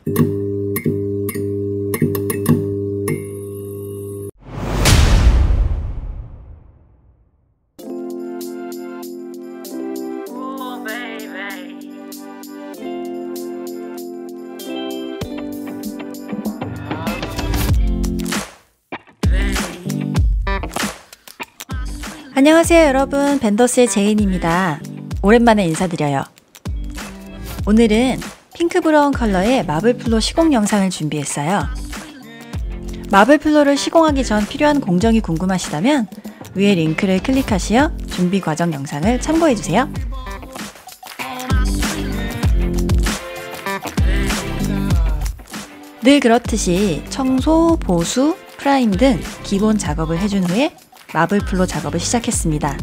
안녕하세요 여러분, 벤더스의 제인입니다. 오랜만에 인사드려요. 오늘은 핑크 브라운 컬러의 마블 플로 시공 영상을 준비했어요. 마블 플로를 시공하기 전 필요한 공정이 궁금하시다면 위에 링크를 클릭하시어 준비 과정 영상을 참고해주세요. 늘 그렇듯이 청소, 보수, 프라임 등 기본 작업을 해준 후에 마블 플로 작업을 시작했습니다.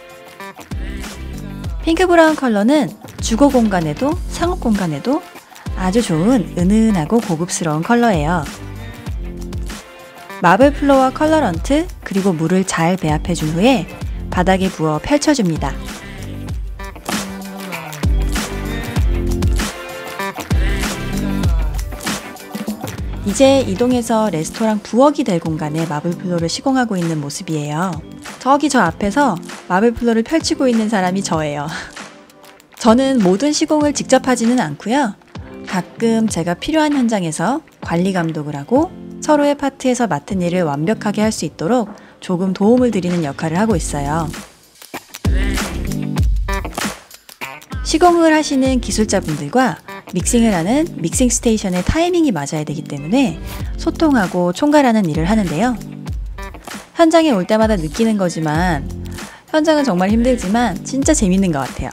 핑크 브라운 컬러는 주거 공간에도 상업 공간에도 아주 좋은 은은하고 고급스러운 컬러예요. 마블 플로와 컬러런트 그리고 물을 잘 배합해 준 후에 바닥에 부어 펼쳐줍니다. 이제 이동해서 레스토랑 부엌이 될 공간에 마블 플로를 시공하고 있는 모습이에요. 저기 저 앞에서 마블 플로를 펼치고 있는 사람이 저예요. 저는 모든 시공을 직접 하지는 않고요. 가끔 제가 필요한 현장에서 관리 감독을 하고 서로의 파트에서 맡은 일을 완벽하게 할 수 있도록 조금 도움을 드리는 역할을 하고 있어요. 시공을 하시는 기술자분들과 믹싱을 하는 믹싱 스테이션의 타이밍이 맞아야 되기 때문에 소통하고 총괄하는 일을 하는데요. 현장에 올 때마다 느끼는 거지만 현장은 정말 힘들지만 진짜 재밌는 것 같아요.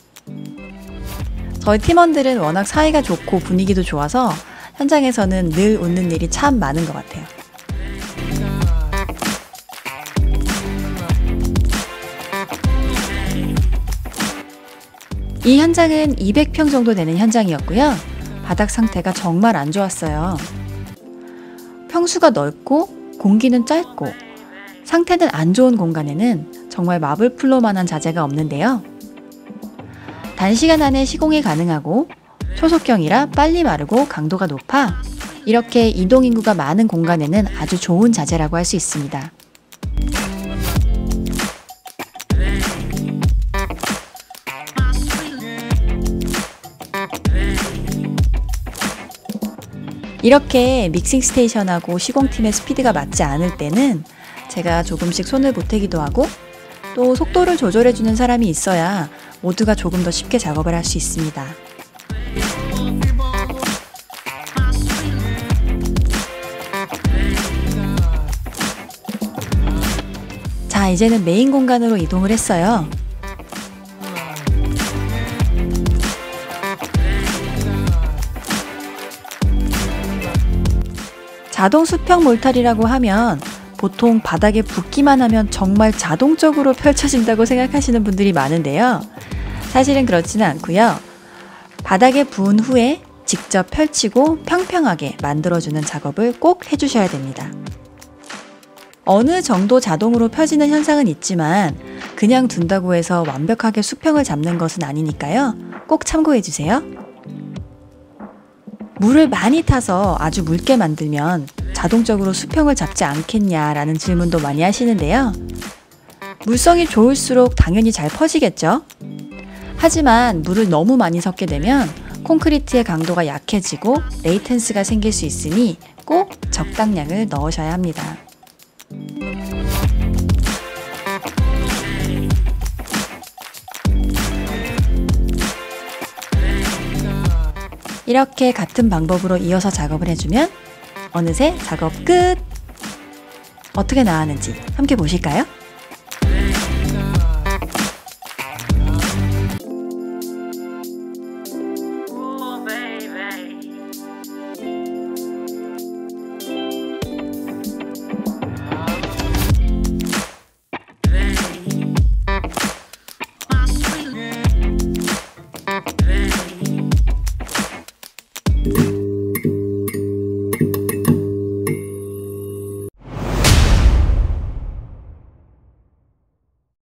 저희 팀원들은 워낙 사이가 좋고 분위기도 좋아서 현장에서는 늘 웃는 일이 참 많은 것 같아요. 이 현장은 200평 정도 되는 현장이었고요. 바닥 상태가 정말 안 좋았어요. 평수가 넓고 공기는 짧고 상태는 안 좋은 공간에는 정말 마블 플로만한 자재가 없는데요. 단시간 안에 시공이 가능하고 초속형이라 빨리 마르고 강도가 높아 이렇게 이동인구가 많은 공간에는 아주 좋은 자재라고 할 수 있습니다. 이렇게 믹싱 스테이션하고 시공팀의 스피드가 맞지 않을 때는 제가 조금씩 손을 보태기도 하고 또 속도를 조절해주는 사람이 있어야 모두가 조금 더 쉽게 작업을 할 수 있습니다. 자, 이제는 메인 공간으로 이동을 했어요. 자동 수평 몰탈이라고 하면 보통 바닥에 붓기만 하면 정말 자동적으로 펼쳐진다고 생각하시는 분들이 많은데요. 사실은 그렇지는 않고요. 바닥에 부은 후에 직접 펼치고 평평하게 만들어주는 작업을 꼭 해주셔야 됩니다. 어느 정도 자동으로 펴지는 현상은 있지만 그냥 둔다고 해서 완벽하게 수평을 잡는 것은 아니니까요. 꼭 참고해주세요. 물을 많이 타서 아주 묽게 만들면 자동적으로 수평을 잡지 않겠냐라는 질문도 많이 하시는데요. 물성이 좋을수록 당연히 잘 퍼지겠죠? 하지만 물을 너무 많이 섞게 되면 콘크리트의 강도가 약해지고 레이텐스가 생길 수 있으니 꼭 적당량을 넣으셔야 합니다. 이렇게 같은 방법으로 이어서 작업을 해주면 어느새 작업 끝! 어떻게 나왔는지 함께 보실까요?